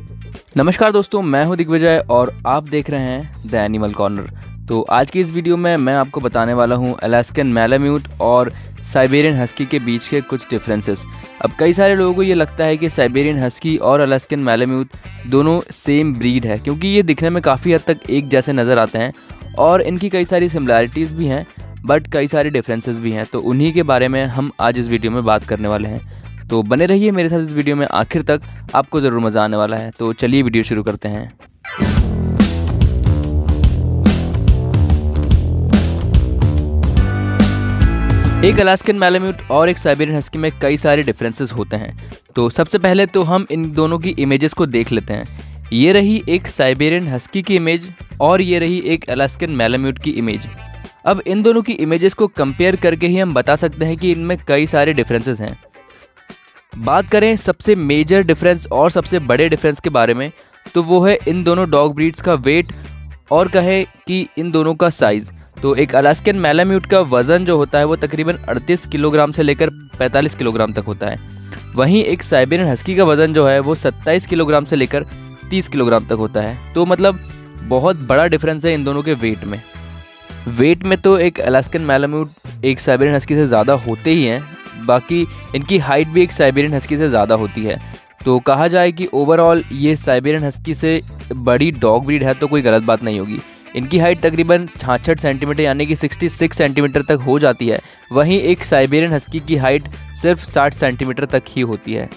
नमस्कार दोस्तों, मैं हूं दिग्विजय और आप देख रहे हैं द एनिमल कॉर्नर। तो आज की इस वीडियो में मैं आपको बताने वाला हूं अलास्कन मैलाम्यूट और साइबेरियन हस्की के बीच के कुछ डिफरेंसेस। अब कई सारे लोगों को ये लगता है कि साइबेरियन हस्की और अलास्कन मैलाम्यूट दोनों सेम ब्रीड है, क्योंकि ये दिखने में काफ़ी हद तक एक जैसे नज़र आते हैं और इनकी कई सारी सिमिलैरिटीज़ भी हैं, बट कई सारे डिफरेंसेस भी हैं। तो उन्हीं के बारे में हम आज इस वीडियो में बात करने वाले हैं। तो बने रहिए मेरे साथ इस वीडियो में आखिर तक, आपको ज़रूर मज़ा आने वाला है। तो चलिए वीडियो शुरू करते हैं। एक अलास्कन मैलाम्यूट और एक साइबेरियन हस्की में कई सारे डिफरेंसेस होते हैं। तो सबसे पहले तो हम इन दोनों की इमेजेस को देख लेते हैं। ये रही एक साइबेरियन हस्की की इमेज और ये रही एक अलास्कन मैलाम्यूट की इमेज। अब इन दोनों की इमेजेस को कंपेयर करके ही हम बता सकते हैं कि इनमें कई सारे डिफरेंसेस हैं। बात करें सबसे मेजर डिफरेंस और सबसे बड़े डिफरेंस के बारे में, तो वो है इन दोनों डॉग ब्रीड्स का वेट और कहें कि इन दोनों का साइज़। तो एक अलास्कन मैलाम्यूट का वज़न जो होता है वो तकरीबन 38 किलोग्राम से लेकर 45 किलोग्राम तक होता है। वहीं एक साइबेरियन हस्की का वज़न जो है वो 27 किलोग्राम से लेकर 30 किलोग्राम तक होता है। तो मतलब बहुत बड़ा डिफरेंस है इन दोनों के वेट में। वेट में तो एक अलास्कन मैलाम्यूट एक साइबेरियन हस्की से ज़्यादा होते ही हैं, बाकी इनकी हाइट भी एक साइबेरियन हस्की से ज़्यादा होती है। तो कहा जाए कि ओवरऑल ये साइबेरियन हस्की से बड़ी डॉग ब्रीड है तो कोई गलत बात नहीं होगी। इनकी हाइट तकरीबन 66 सेंटीमीटर यानी कि 66 सेंटीमीटर तक हो जाती है। वहीं एक साइबेरियन हस्की की हाइट सिर्फ 60 सेंटीमीटर तक ही होती है।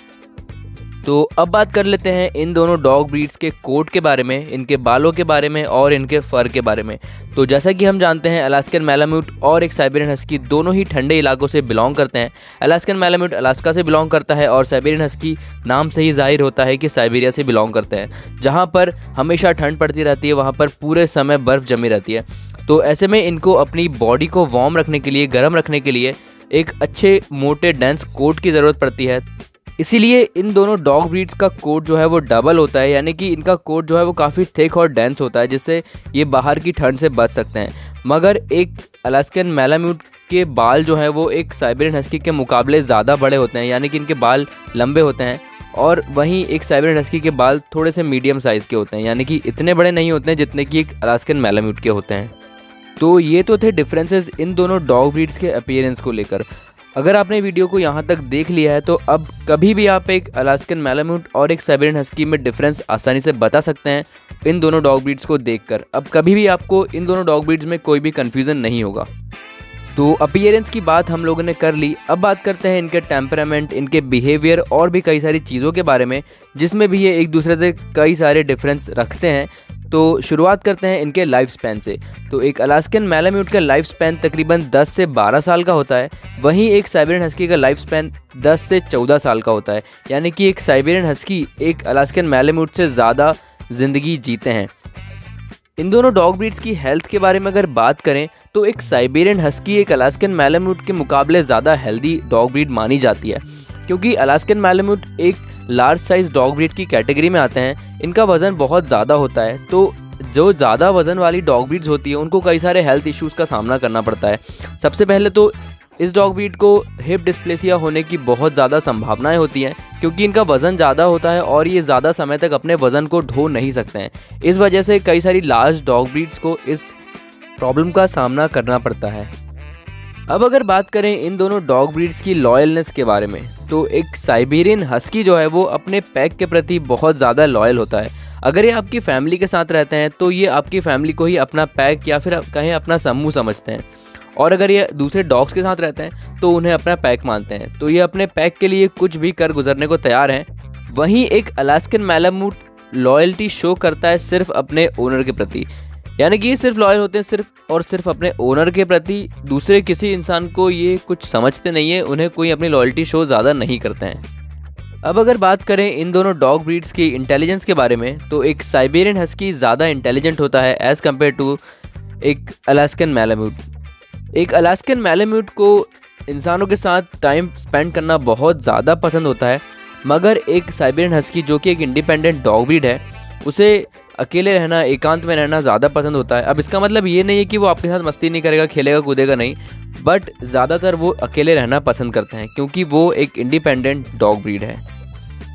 तो अब बात कर लेते हैं इन दोनों डॉग ब्रीड्स के कोट के बारे में, इनके बालों के बारे में और इनके फर के बारे में। तो जैसा कि हम जानते हैं अलास्कन मैलाम्यूट और एक साइबेरियन हस्की दोनों ही ठंडे इलाकों से बिलोंग करते हैं। अलास्कन मैलाम्यूट अलास्का से बिलोंग करता है और साइबेरियन हस्की नाम से ही जाहिर होता है कि साइबेरिया से बिलोंग करते हैं, जहाँ पर हमेशा ठंड पड़ती रहती है, वहाँ पर पूरे समय बर्फ़ जमी रहती है। तो ऐसे में इनको अपनी बॉडी को वार्म रखने के लिए, गर्म रखने के लिए एक अच्छे मोटे डेंस कोट की ज़रूरत पड़ती है। इसीलिए इन दोनों डॉग ब्रीड्स का कोट जो है वो डबल होता है, यानी कि इनका कोट जो है वो काफ़ी थिक और डेंस होता है, जिससे ये बाहर की ठंड से बच सकते हैं। मगर एक अलास्कन मैलाम्यूट के बाल जो हैं वो एक साइबेरियन हस्की के मुकाबले ज़्यादा बड़े होते हैं, यानी कि इनके बाल लंबे होते हैं। और वहीं एक साइबेरियन हस्की के बाल थोड़े से मीडियम साइज़ के होते हैं, यानी कि इतने बड़े नहीं होते हैं जितने कि एक अलास्कन मैलाम्यूट के होते हैं। तो ये तो थे डिफरेंसेस इन दोनों डॉग ब्रीड्स के अपीयरेंस को लेकर। अगर आपने वीडियो को यहाँ तक देख लिया है तो अब कभी भी आप एक अलास्कन मैलाम्यूट और एक साइबेरियन हस्की में डिफरेंस आसानी से बता सकते हैं इन दोनों डॉग ब्रीड्स को देखकर। अब कभी भी आपको इन दोनों डॉग ब्रीड्स में कोई भी कन्फ्यूज़न नहीं होगा। तो अपीयरेंस की बात हम लोगों ने कर ली। अब बात करते हैं इनके टेम्परामेंट, इनके बिहेवियर और भी कई सारी चीज़ों के बारे में, जिसमें भी ये एक दूसरे से कई सारे डिफरेंस रखते हैं। तो शुरुआत करते हैं इनके लाइफ स्पैन से। तो एक अलास्कन मैलाम्यूट का लाइफ स्पैन तकरीबन 10 से 12 साल का होता है, वहीं एक साइबेरियन हस्की का लाइफ स्पैन 10 से 14 साल का होता है, यानी कि एक साइबेरियन हस्की एक अलास्कन मैलाम्यूट से ज़्यादा ज़िंदगी जीते हैं। इन दोनों डॉग ब्रीड्स की हेल्थ के बारे में अगर बात करें तो एक साइबेरियन हस्की एक अलास्कन मैलाम्यूट के मुकाबले ज़्यादा हेल्दी डॉग ब्रीड मानी जाती है, क्योंकि अलास्कन मैलाम्यूट एक लार्ज साइज़ डॉग ब्रीड की कैटेगरी में आते हैं। इनका वज़न बहुत ज़्यादा होता है, तो जो ज़्यादा वज़न वाली डॉग ब्रीड्स होती है उनको कई सारे हेल्थ इश्यूज़ का सामना करना पड़ता है। सबसे पहले तो इस डॉग ब्रीड को हिप डिस्प्लेसिया होने की बहुत ज़्यादा संभावनाएं होती हैं, क्योंकि इनका वज़न ज़्यादा होता है और ये ज़्यादा समय तक अपने वज़न को ढो नहीं सकते हैं। इस वजह से कई सारी लार्ज डॉग ब्रीड्स को इस प्रॉब्लम का सामना करना पड़ता है। अब अगर बात करें इन दोनों डॉग ब्रीड्स की लॉयलनेस के बारे में, तो एक साइबेरियन हस्की जो है वो अपने पैक के प्रति बहुत ज़्यादा लॉयल होता है। अगर ये आपकी फैमिली के साथ रहते हैं तो ये आपकी फैमिली को ही अपना पैक या फिर कहें अपना समूह समझते हैं, और अगर ये दूसरे डॉग्स के साथ रहते हैं तो उन्हें अपना पैक मानते हैं। तो ये अपने पैक के लिए कुछ भी कर गुजरने को तैयार हैं। वहीं एक अलास्कन मैलाम्यूट लॉयल्टी शो करता है सिर्फ अपने ओनर के प्रति, यानी कि ये सिर्फ लॉयल होते हैं सिर्फ और सिर्फ अपने ओनर के प्रति। दूसरे किसी इंसान को ये कुछ समझते नहीं है, उन्हें कोई अपनी लॉयल्टी शो ज़्यादा नहीं करते हैं। अब अगर बात करें इन दोनों डॉग ब्रीड्स की इंटेलिजेंस के बारे में, तो एक साइबेरियन हस्की ज़्यादा इंटेलिजेंट होता है एज़ कम्पेयर टू एक अलास्कन मैलाम्यूट। एक अलास्कन मैलाम्यूट को इंसानों के साथ टाइम स्पेंड करना बहुत ज़्यादा पसंद होता है, मगर एक साइबेरियन हस्की जो कि एक इंडिपेंडेंट डॉग ब्रीड है उसे अकेले रहना, एकांत में रहना ज़्यादा पसंद होता है। अब इसका मतलब ये नहीं है कि वो आपके साथ मस्ती नहीं करेगा, खेलेगा कूदेगा नहीं, बट ज़्यादातर वो अकेले रहना पसंद करते हैं, क्योंकि वो एक इंडिपेंडेंट डॉग ब्रीड है।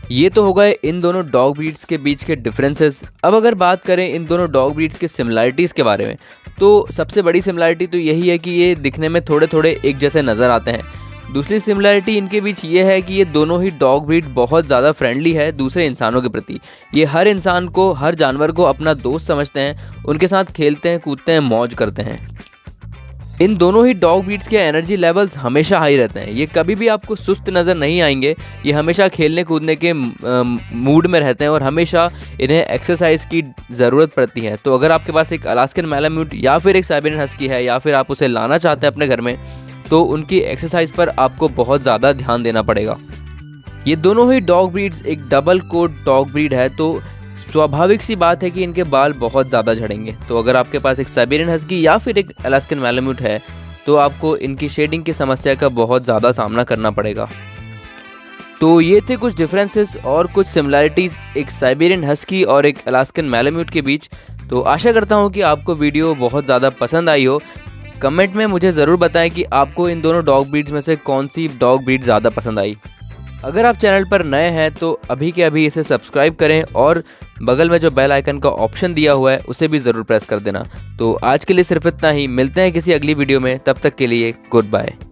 ये तो हो गए इन दोनों डॉग ब्रीड्स के बीच के डिफरेंसेस। अब अगर बात करें इन दोनों डॉग ब्रीड्स के सिमिलरिटीज़ के बारे में, तो सबसे बड़ी सिमिलरिटी तो यही है कि ये दिखने में थोड़े थोड़े एक जैसे नज़र आते हैं। दूसरी सिमिलरिटी इनके बीच ये है कि ये दोनों ही डॉग ब्रीड बहुत ज़्यादा फ्रेंडली है दूसरे इंसानों के प्रति। ये हर इंसान को, हर जानवर को अपना दोस्त समझते हैं, उनके साथ खेलते हैं, कूदते हैं, मौज करते हैं। इन दोनों ही डॉग ब्रीड्स के एनर्जी लेवल्स हमेशा हाई रहते हैं। ये कभी भी आपको सुस्त नज़र नहीं आएंगे। ये हमेशा खेलने कूदने के मूड में रहते हैं और हमेशा इन्हें एक्सरसाइज की ज़रूरत पड़ती है। तो अगर आपके पास एक अलास्कन मैलाम्यूट या फिर एक साइबेरियन हस्की है, या फिर आप उसे लाना चाहते हैं अपने घर में, तो उनकी एक्सरसाइज पर आपको बहुत ज़्यादा ध्यान देना पड़ेगा। ये दोनों ही डॉग ब्रीड्स एक डबल कोट डॉग ब्रीड है, तो स्वाभाविक सी बात है कि इनके बाल बहुत ज़्यादा झड़ेंगे। तो अगर आपके पास एक साइबेरियन हस्की या फिर एक अलास्कन मैलाम्यूट है, तो आपको इनकी शेडिंग की समस्या का बहुत ज़्यादा सामना करना पड़ेगा। तो ये थे कुछ डिफरेंसेस और कुछ सिमिलरिटीज़ एक साइबेरियन हस्की और एक अलास्कन मैलाम्यूट के बीच। तो आशा करता हूँ कि आपको वीडियो बहुत ज़्यादा पसंद आई हो। कमेंट में मुझे ज़रूर बताएं कि आपको इन दोनों डॉग ब्रीड्स में से कौन सी डॉग ब्रीड ज़्यादा पसंद आई। अगर आप चैनल पर नए हैं तो अभी के अभी इसे सब्सक्राइब करें और बगल में जो बेल आइकन का ऑप्शन दिया हुआ है उसे भी ज़रूर प्रेस कर देना। तो आज के लिए सिर्फ इतना ही। मिलते हैं किसी अगली वीडियो में, तब तक के लिए गुड बाय।